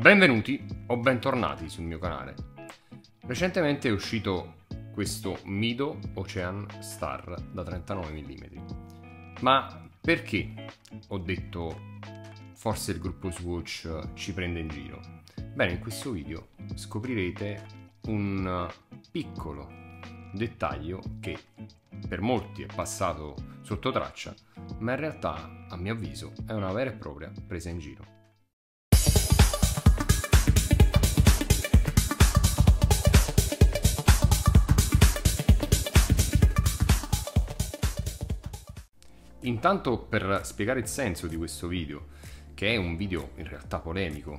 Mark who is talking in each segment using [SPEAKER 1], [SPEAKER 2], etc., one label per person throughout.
[SPEAKER 1] Benvenuti o bentornati sul mio canale. Recentemente è uscito questo Mido Ocean Star da 39 mm. Ma perché ho detto forse il gruppo Swatch ci prende in giro? Bene, in questo video scoprirete un piccolo dettaglio che per molti è passato sotto traccia, ma in realtà, a mio avviso, è una vera e propria presa in giro. Intanto, per spiegare il senso di questo video, che è un video in realtà polemico,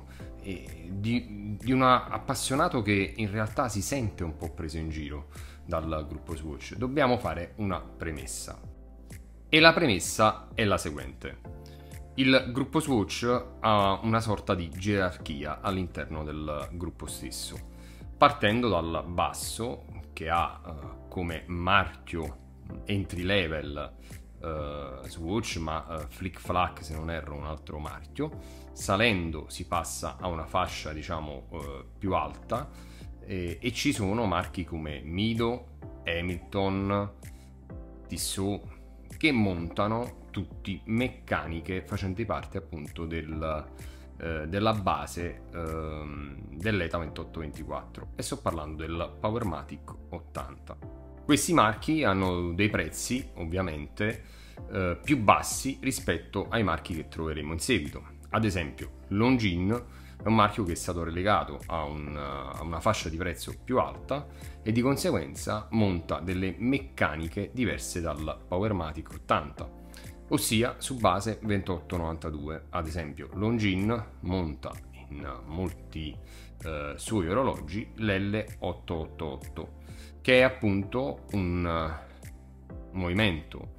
[SPEAKER 1] di un appassionato che in realtà si sente un po' preso in giro dal gruppo Swatch, dobbiamo fare una premessa. E la premessa è la seguente. Il gruppo Swatch ha una sorta di gerarchia all'interno del gruppo stesso, partendo dal basso, che ha come marchio entry level Swatch, ma Flick Flack, se non erro, un altro marchio. Salendo si passa a una fascia diciamo più alta e ci sono marchi come Mido, Hamilton, Tissot, che montano tutti meccaniche facenti parte appunto della base dell'ETA 2824, e sto parlando del Powermatic 80. Questi marchi hanno dei prezzi ovviamente più bassi rispetto ai marchi che troveremo in seguito. Ad esempio, Longines è un marchio che è stato relegato a una fascia di prezzo più alta e di conseguenza monta delle meccaniche diverse dal Powermatic 80, ossia su base 2892. Ad esempio, Longines monta in molti suoi orologi l'L888, che è appunto un movimento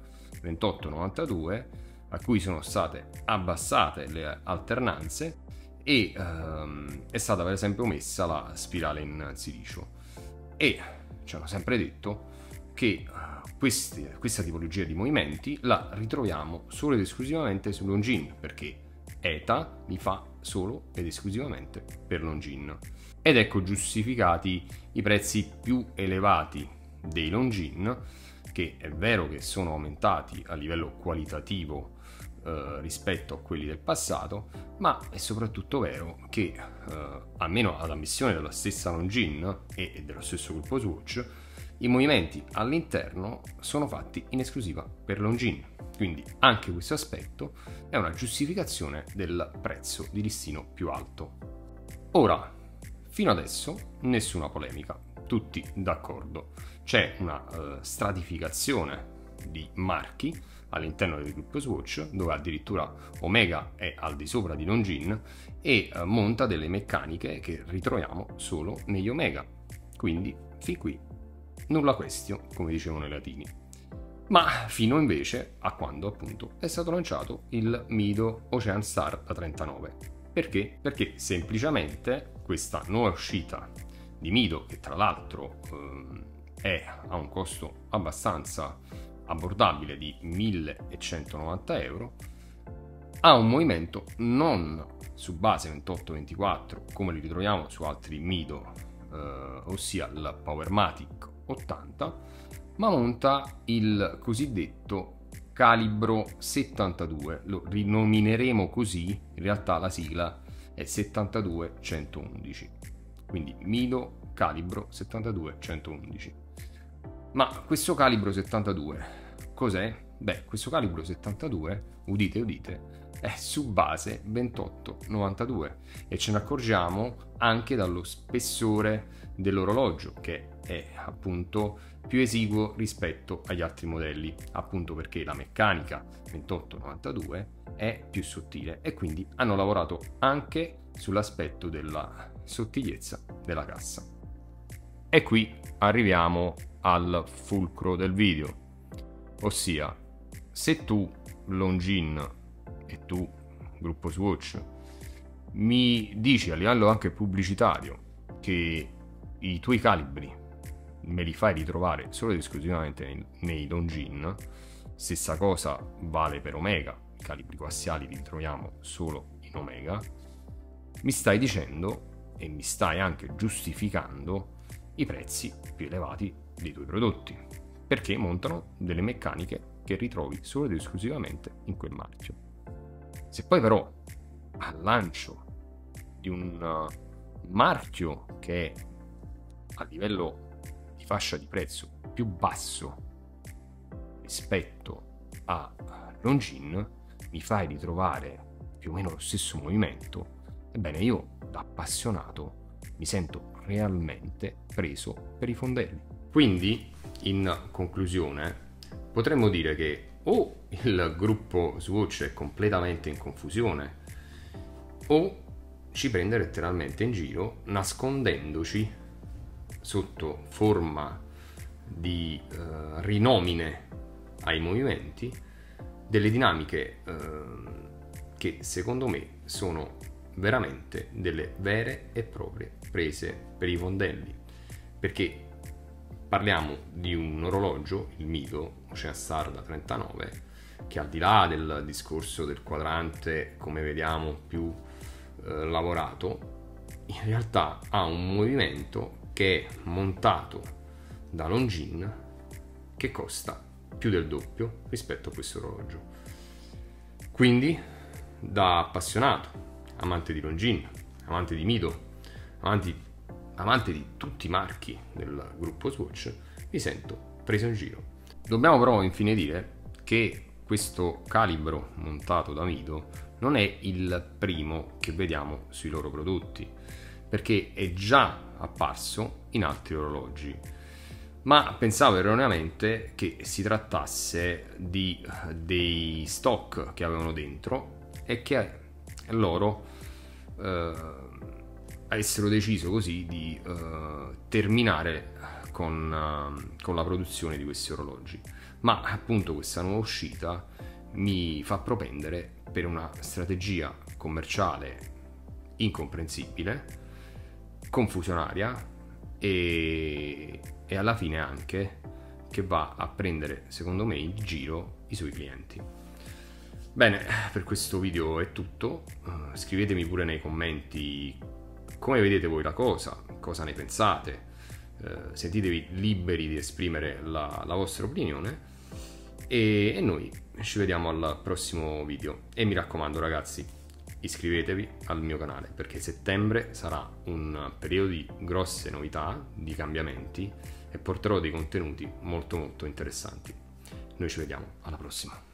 [SPEAKER 1] 2892 a cui sono state abbassate le alternanze e è stata per esempio messa la spirale in silicio, e ci hanno sempre detto che questa tipologia di movimenti la ritroviamo solo ed esclusivamente su Longines, perché ETA li fa solo ed esclusivamente per Longines. Ed ecco giustificati i prezzi più elevati dei Longines, che è vero che sono aumentati a livello qualitativo rispetto a quelli del passato, ma è soprattutto vero che almeno ad ammissione della stessa Longines e dello stesso gruppo Swatch, i movimenti all'interno sono fatti in esclusiva per Longines. Quindi anche questo aspetto è una giustificazione del prezzo di listino più alto. Ora, fino adesso nessuna polemica, tutti d'accordo. C'è una stratificazione di marchi all'interno del gruppo Swatch, dove addirittura Omega è al di sopra di Longines e monta delle meccaniche che ritroviamo solo negli Omega. Quindi fin qui nulla questio, come dicevano i latini. Ma fino invece a quando appunto è stato lanciato il Mido Ocean Star da 39. Perché? Perché semplicemente questa nuova uscita di Mido, che tra l'altro ha un costo abbastanza abbordabile di 1190 euro, ha un movimento non su base 2824 come li ritroviamo su altri Mido, ossia il Powermatic 80, ma monta il cosiddetto calibro 72, lo rinomineremo così, in realtà la sigla è 72111, quindi Mido calibro 72111. Ma questo calibro 72 cos'è? Beh, questo calibro 72, udite udite, è su base 2892 e ce ne accorgiamo anche dallo spessore dell'orologio, che è appunto più esiguo rispetto agli altri modelli, appunto perché la meccanica 2892 è più sottile e quindi hanno lavorato anche sull'aspetto della sottigliezza della cassa. E qui arriviamo al fulcro del video, ossia se tu Longines e tu gruppo Swatch mi dici a livello anche pubblicitario che i tuoi calibri me li fai ritrovare solo ed esclusivamente nei Longines, stessa cosa vale per Omega, i calibri coassiali li troviamo solo in Omega, mi stai dicendo e mi stai anche giustificando i prezzi più elevati dei tuoi prodotti, perché montano delle meccaniche che ritrovi solo ed esclusivamente in quel marchio. Se poi però al lancio di un marchio che è a livello di fascia di prezzo più basso rispetto a Longines mi fai ritrovare più o meno lo stesso movimento, ebbene io da appassionato mi sento realmente preso per i fondelli. Quindi, in conclusione, potremmo dire che o il gruppo Swatch è completamente in confusione o ci prende letteralmente in giro, nascondendoci sotto forma di rinomine ai movimenti delle dinamiche che secondo me sono veramente delle vere e proprie prese per i fondelli, perché parliamo di un orologio, il Mido Ocean Star da 39, che al di là del discorso del quadrante, come vediamo, più lavorato, in realtà ha un movimento che è montato da Longines che costa più del doppio rispetto a questo orologio. Quindi, da appassionato, amante di Longines, amante di Mido, amante di tutti i marchi del gruppo Swatch, mi sento preso in giro. Dobbiamo però infine dire che questo calibro montato da Mido non è il primo che vediamo sui loro prodotti, perché è già apparso in altri orologi, ma pensavo erroneamente che si trattasse di dei stock che avevano dentro e che loro avessero deciso così di terminare con la produzione di questi orologi. Ma appunto questa nuova uscita mi fa propendere per una strategia commerciale incomprensibile, confusionaria e alla fine anche che va a prendere, secondo me, in giro i suoi clienti. Bene, per questo video è tutto. Scrivetemi pure nei commenti come vedete voi la cosa ne pensate. Sentitevi liberi di esprimere la vostra opinione e noi ci vediamo al prossimo video. E mi raccomando ragazzi, iscrivetevi al mio canale, perché settembre sarà un periodo di grosse novità, di cambiamenti, e porterò dei contenuti molto interessanti. Noi ci vediamo alla prossima.